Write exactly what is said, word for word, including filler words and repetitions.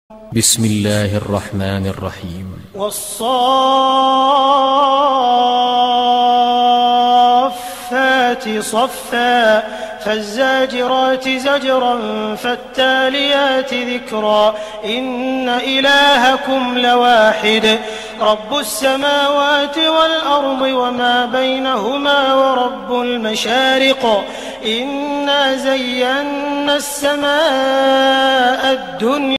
بسم الله الرحمن الرحيم. والصافات صفا فالزاجرات زجرا فالتاليات ذكرا إن إلهكم لواحد رب السماوات والأرض وما بينهما ورب المشارق إنا زينا السماء الدنيا